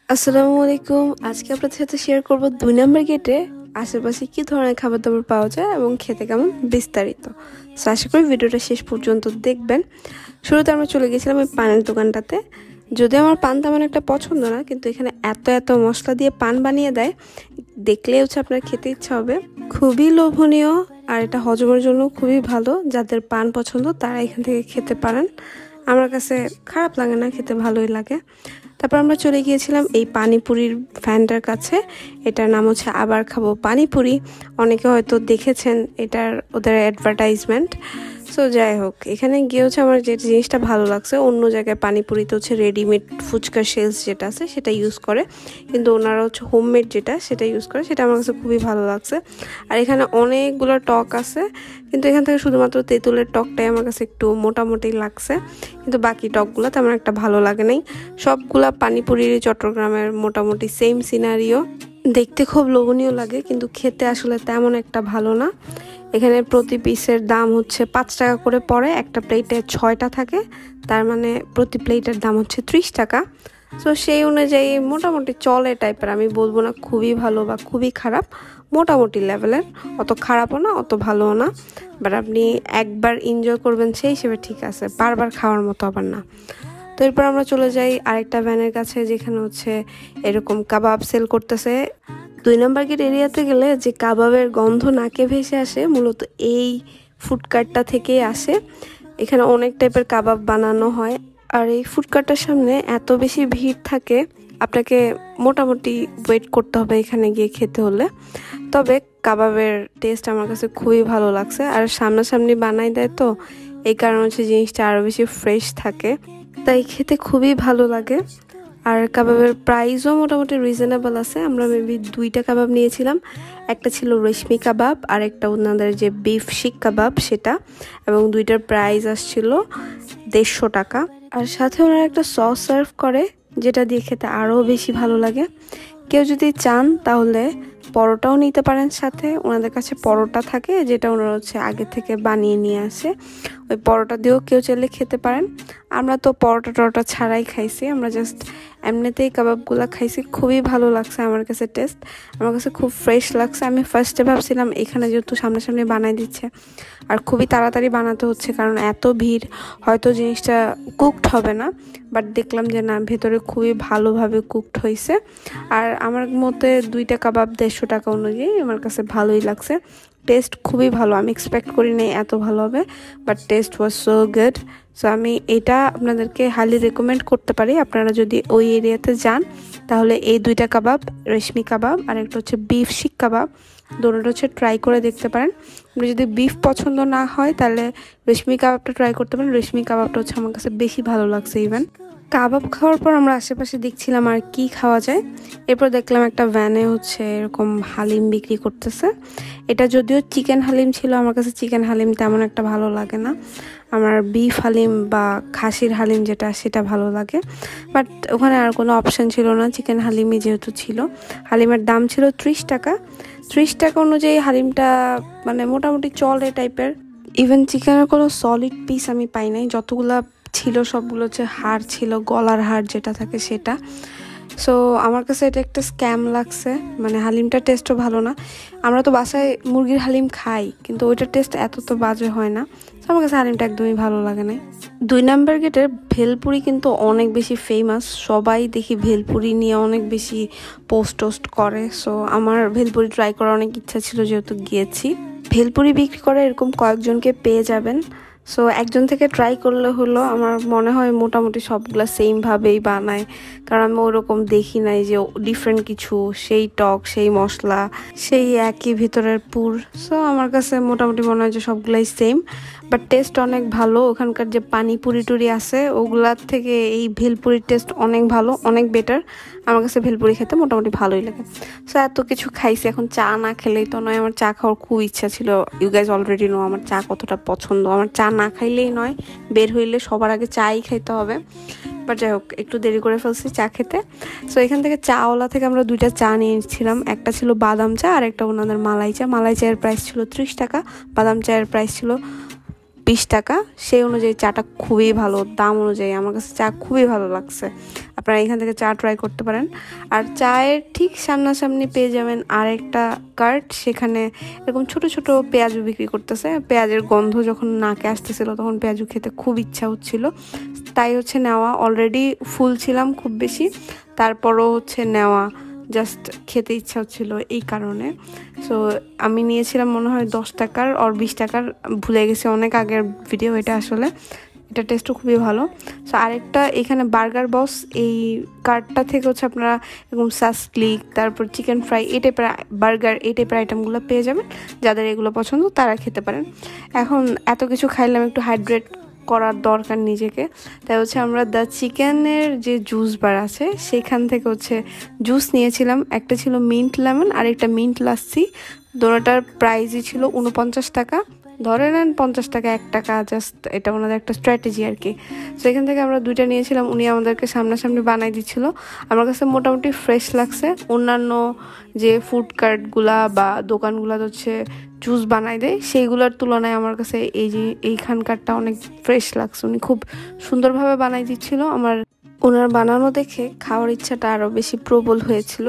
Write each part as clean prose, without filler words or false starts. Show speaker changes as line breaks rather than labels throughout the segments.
আসসালামু আলাইকুম। আজকে আপনাদের সাথে শেয়ার করব ২ নম্বর গেটে আশেপাশে কি ধরনের খাবার দাবার পাওয়া যায় এবং খেতে কেমন বিস্তারিত। সো আশা করি ভিডিওটা শেষ পর্যন্ত দেখবেন। শুরুতে আমরা চলে গেছিলাম ওই পানের দোকানটাতে। যদিও আমার পান তেমন একটা পছন্দ না, কিন্তু এখানে এত মশলা দিয়ে পান বানিয়ে দেয়, দেখলেই হচ্ছে আপনার খেতে ইচ্ছা হবে। খুবই লোভনীয় আর এটা হজমের জন্য খুবই ভালো। যাদের পান পছন্দ তারা এখান থেকে খেতে পারেন। আমার কাছে খারাপ লাগে না, খেতে ভালোই লাগে। তারপর আমরা চলে গিয়েছিলাম এই পানিপুরির ফ্যানটার কাছে। এটার নাম হচ্ছে আবার খাবো পানিপুরি। অনেকে হয়তো দেখেছেন এটার ওদের অ্যাডভার্টাইজমেন্ট। সো যাই হোক, এখানে গিয়ে হচ্ছে আমার যে জিনিসটা ভালো লাগছে, অন্য জায়গায় পানিপুরিতে হচ্ছে রেডিমেড ফুচকার শেলস যেটা আছে সেটা ইউজ করে, কিন্তু ওনারা হচ্ছে হোমমেড যেটা সেটা ইউজ করে। সেটা আমার কাছে খুবই ভালো লাগছে। আর এখানে অনেকগুলো টক আছে, কিন্তু এখান থেকে শুধুমাত্র তেঁতুলের টকটাই আমার কাছে একটু মোটামুটি লাগছে, কিন্তু বাকি টকগুলো তেমন একটা ভালো লাগে নাই। সবগুলা পানিপুরির চট্টগ্রামের মোটামুটি সেম সিনারিও, দেখতে খুব লোভনীয় লাগে, কিন্তু খেতে আসলে তেমন একটা ভালো না। এখানে প্রতি পিসের দাম হচ্ছে 5 টাকা করে পড়ে। একটা প্লেটে 6টা থাকে, তার মানে প্রতি প্লেটের দাম হচ্ছে 30 টাকা। সো সেই অনুযায়ী মোটামুটি চলে টাইপের। আমি বলবো না খুবই ভালো বা খুবই খারাপ, মোটামুটি লেভেলের। অত খারাপও না, অত ভালোও না। বাট আপনি একবার এনজয় করবেন সেই হিসেবে ঠিক আছে, বারবার খাওয়ার মতো আবার না। তো এরপর আমরা চলে যাই আরেকটা ভ্যানের কাছে, যেখানে হচ্ছে এরকম কাবাব সেল করতেছে। 2 নম্বর গেট এরিয়াতে গেলে যে কাবাবের গন্ধ নাকে ভেসে আসে, মূলত এই ফুডকার্টটা থেকেই আসে। এখানে অনেক টাইপের কাবাব বানানো হয়, আর এই ফুডকার্টটার সামনে এত বেশি ভিড় থাকে, আপনাকে মোটামুটি ওয়েট করতে হবে এখানে গিয়ে খেতে হলে। তবে কাবাবের টেস্ট আমার কাছে খুবই ভালো লাগছে, আর সামনাসামনি বানাই দেয় তো এই কারণে হচ্ছে জিনিসটা আরও বেশি ফ্রেশ থাকে, তাই খেতে খুবই ভালো লাগে। আর কাবাবের প্রাইসও মোটামুটি রিজনেবল আছে। আমরা মেবি 2টা কাবাব নিয়েছিলাম, একটা ছিল রেশমি কাবাব আর একটা ওনাদের যে বিফ শিক কাবাব সেটা, এবং 2টার প্রাইস আসছিল 150 টাকা। আর সাথে ওনারা একটা সস সার্ভ করে, যেটা দিয়ে খেতে আরও বেশি ভালো লাগে। কেউ যদি চান তাহলে পরোটাও নিতে পারেন সাথে। ওনাদের কাছে পরোটা থাকে, যেটা ওনারা হচ্ছে আগে থেকে বানিয়ে নিয়ে আসে। ওই পরোটা দিয়েও কেউ চাইলে খেতে পারেন। আমরা তো পরোটা ছাড়াই খাইছি, আমরা জাস্ট এমনিতেই কাবাবগুলো খাইছি। খুবই ভালো লাগছে আমার কাছে টেস্ট, আমার কাছে খুব ফ্রেশ লাগছে। আমি ফার্স্টে ভাবছিলাম এখানে যেহেতু সামনাসামনি বানাই দিচ্ছে আর খুবই তাড়াতাড়ি বানাতে হচ্ছে, কারণ এত ভিড় হয়তো জিনিসটা কুকড হবে না, বাট দেখলাম যে না, ভেতরে খুবই ভালোভাবে কুকড হয়েছে। আর আমার মতে 2টা কাবাব 150 টাকা অনুযায়ী আমার কাছে ভালোই লাগছে। টেস্ট খুবই ভালো, আমি এক্সপেক্ট করি নাই এত ভালো হবে, but taste was so good. So আমি এটা আপনাদেরকে হাইলি রেকমেন্ড করতে পারি। আপনারা যদি ওই এরিয়াতে যান তাহলে এই 2টা কাবাব, রেশমি কাবাব আর একটা হচ্ছে বিফ শিক কাবাব, দুটোটা হচ্ছে ট্রাই করে দেখতে পারেন। আপনি যদি বিফ পছন্দ না হয় তাহলে রেশমি কাবাবটা ট্রাই করতে পারেন। রেশমি কাবাবটা হচ্ছে আমার কাছে বেশি ভালো লাগছে। ইভেন কাবাব খাওয়ার পর আমরা আশেপাশে দেখছিলাম আর কি খাওয়া যায়। এরপর দেখলাম একটা ভ্যানে হচ্ছে এরকম হালিম বিক্রি করতেছে। এটা যদিও চিকেন হালিম ছিল, আমার কাছে চিকেন হালিম তেমন একটা ভালো লাগে না। আমার বিফ হালিম বা খাসির হালিম যেটা, সেটা ভালো লাগে। বাট ওখানে আর কোনো অপশান ছিল না, চিকেন হালিমই যেহেতু ছিল। হালিমের দাম ছিল 30 টাকা। 30 টাকা অনুযায়ী হালিমটা মানে মোটামুটি চলে টাইপের। ইভেন চিকেনের কোনো সলিড পিস আমি পাই নাই, যতগুলা ছিল সবগুলো হচ্ছে হাড় ছিল, গলার হাড় যেটা থাকে সেটা। সো আমার কাছে এটা একটা স্ক্যাম লাগছে, মানে হালিমটার টেস্টও ভালো না। আমরা তো বাসায় মুরগির হালিম খাই, কিন্তু ওইটার টেস্ট এত তো বাজে হয় না। সো আমার কাছে হালিমটা একদমই ভালো লাগে না। 2 নম্বর গেটের ভেলপুরি কিন্তু অনেক বেশি ফেমাস, সবাই দেখি ভেলপুরি নিয়ে অনেক বেশি পোস্ট করে। সো আমার ভেলপুরি ট্রাই করার অনেক ইচ্ছা ছিল, যেহেতু গিয়েছি। ভেলপুরি বিক্রি করে এরকম কয়েকজনকে পেয়ে যাবেন। সো একজন থেকে ট্রাই করলে হলো। আমার মনে হয় মোটামুটি সবগুলো সেমভাবেই বানায়, কারণ আমি ওরকম দেখি নাই যে ডিফারেন্ট কিছু, সেই টক, সেই মশলা, সেই একই ভিতরের পুর। সো আমার কাছে মোটামুটি মনে হয় যে সবগুলাই সেম, বাট টেস্ট অনেক ভালো। ওখানকার যে পানিপুরি টুরি আছে ওগুলার থেকে এই ভেলপুরির টেস্ট অনেক ভালো, অনেক বেটার। আমার কাছে ভেলপুরি খেতে মোটামুটি ভালোই লাগে। সো এত কিছু খাইছি, এখন চা না খেলেই তো নয়। আমার চা খাওয়ার খুব ইচ্ছা ছিল। ইউ গাইজ অলরেডি নো আমার চা কতটা পছন্দ। আমার চা না খাইলেই নয়, বের হইলে সবার আগে চাই খাইতে হবে। বাট যাই হোক, একটু দেরি করে ফেলছি চা খেতে। সো এখান থেকে চাওয়ালা থেকে আমরা 2টা চা নিয়েছিলাম। একটা ছিল বাদাম চা আর একটা ওনাদের মালাই চা। মালাই চায়ের প্রাইস ছিল 30 টাকা, বাদাম চায়ের প্রাইস ছিল 20 টাকা, সেই অনুযায়ী চাটা খুবই ভালো, দাম অনুযায়ী আমার কাছে চা খুবই ভালো লাগছে। আপনারা এখান থেকে চা ট্রাই করতে পারেন। আর চায়ের ঠিক সামনাসামনি পেয়ে যাবেন আরেকটা কার্ট, সেখানে এরকম ছোট ছোট পেঁয়াজু বিক্রি করতেছে। পেঁয়াজের গন্ধ যখন নাকে আসতেছিল তখন পেঁয়াজু খেতে খুব ইচ্ছা হচ্ছিল, তাই হচ্ছে নেওয়া। অলরেডি ফুল ছিলাম খুব বেশি, তারপরও হচ্ছে নেওয়া, জাস্ট খেতে ইচ্ছা হচ্ছিল এই কারণে। সো আমি নিয়েছিলাম মনে হয় 10 টাকার আর 20 টাকার, ভুলে গেছি, অনেক আগের ভিডিও এটা আসলে। এটা টেস্টও খুবই ভালো। সো আরেকটা এখানে বার্গার বস, এই কার্টটা থেকে হচ্ছে আপনারা এরকম সাসক্লিক, তারপর চিকেন ফ্রাই, এই টাইপের বার্গার, এই টাইপের আইটেমগুলো পেয়ে যাবেন। যাদের এগুলো পছন্দ তারা খেতে পারেন। এখন এত কিছু খাইলাম, একটু হাইড্রেট করার দরকার নিজেকে, তাই হচ্ছে আমরা দ্য চিকেনের যে জুস বার আছে সেখান থেকে হচ্ছে জুস নিয়েছিলাম। একটা ছিল মিন্ট লেমন আর একটা মিন্ট লাস্সি, দুটোটার প্রাইসই ছিল 49 টাকা। ধরে নেন 50 টাকা, 1 টাকা, জাস্ট এটা ওনাদের একটা স্ট্র্যাটেজি আর কি। সো এখান থেকে আমরা দুইটা নিয়েছিলাম, উনি আমাদেরকে সামনাসামনি বানাই দিচ্ছিল। আমার কাছে মোটামুটি ফ্রেশ লাগছে। অন্যান্য যে ফুড কার্টগুলা বা দোকানগুলা হচ্ছে জুস বানাই দেয়, সেইগুলোর তুলনায় আমার কাছে এইখানকারটা অনেক ফ্রেশ লাগছে। উনি খুব সুন্দরভাবে বানাই দিচ্ছিল। আমার ওনার বানানো দেখে খাওয়ার ইচ্ছাটা আরও বেশি প্রবল হয়েছিল।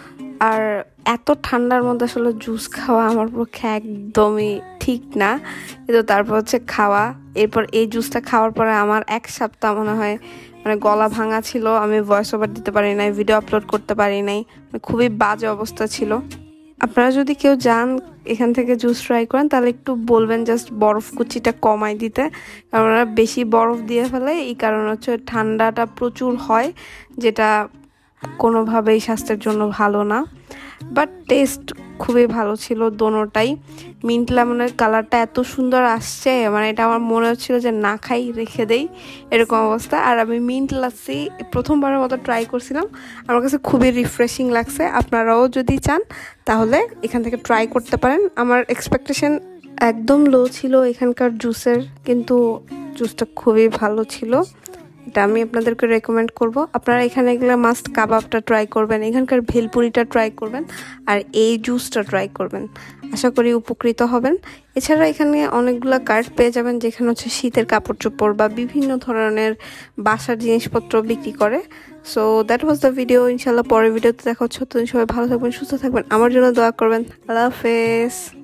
আর এত ঠান্ডার মধ্যে আসলে জুস খাওয়া আমার পক্ষে একদমই ঠিক না, কিন্তু তারপর হচ্ছে খাওয়া। এরপর এই জুসটা খাওয়ার পরে আমার 1 সপ্তাহ মনে হয় মানে গলা ভাঙা ছিল, আমি ভয়েস ওভার দিতে পারি নাই, ভিডিও আপলোড করতে পারি নাই, খুবই বাজে অবস্থা ছিল। আপনারা যদি কেউ যান এখান থেকে জুস ট্রাই করেন তাহলে একটু বলবেন জাস্ট বরফ কুচিটা কমাই দিতে, কারণ ওরা বেশি বরফ দিয়ে ফেলে, এই কারণে হচ্ছে ঠান্ডাটা প্রচুর হয়, যেটা কোনোভাবেই স্বাস্থ্যের জন্য ভালো না। বাট টেস্ট খুবই ভালো ছিল দোনোটাই। মিন্ট লেমনের কালারটা এত সুন্দর আসছে, মানে এটা আমার মনে হচ্ছিল যে না খাই, রেখে দেই, এরকম অবস্থা। আর আমি মিন্ট লাস্সি প্রথমবারের মতো ট্রাই করছিলাম, আমার কাছে খুবই রিফ্রেশিং লাগছে। আপনারাও যদি চান তাহলে এখান থেকে ট্রাই করতে পারেন। আমার এক্সপেকটেশন একদম লো ছিল এখানকার জুসের, কিন্তু জুসটা খুবই ভালো ছিল, এটা আমি আপনাদেরকে রেকমেন্ড করব। আপনারা এখানে গেলে মাস্ট কাবাবটা ট্রাই করবেন, এখানকার ভেলপুরিটা ট্রাই করবেন, আর এই জুসটা ট্রাই করবেন। আশা করি উপকৃত হবেন। এছাড়া এখানে অনেকগুলো কার্ট পেয়ে যাবেন যেখানে হচ্ছে শীতের কাপড় চোপড় বা বিভিন্ন ধরনের বাসার জিনিসপত্র বিক্রি করে। So that was the video. ইনশাল্লাহ পরের ভিডিওতে দেখা হচ্ছে। সবাই ভালো থাকবেন, সুস্থ থাকবেন, আমার জন্য দোয়া করবেন। আল্লাহ হাফেজ।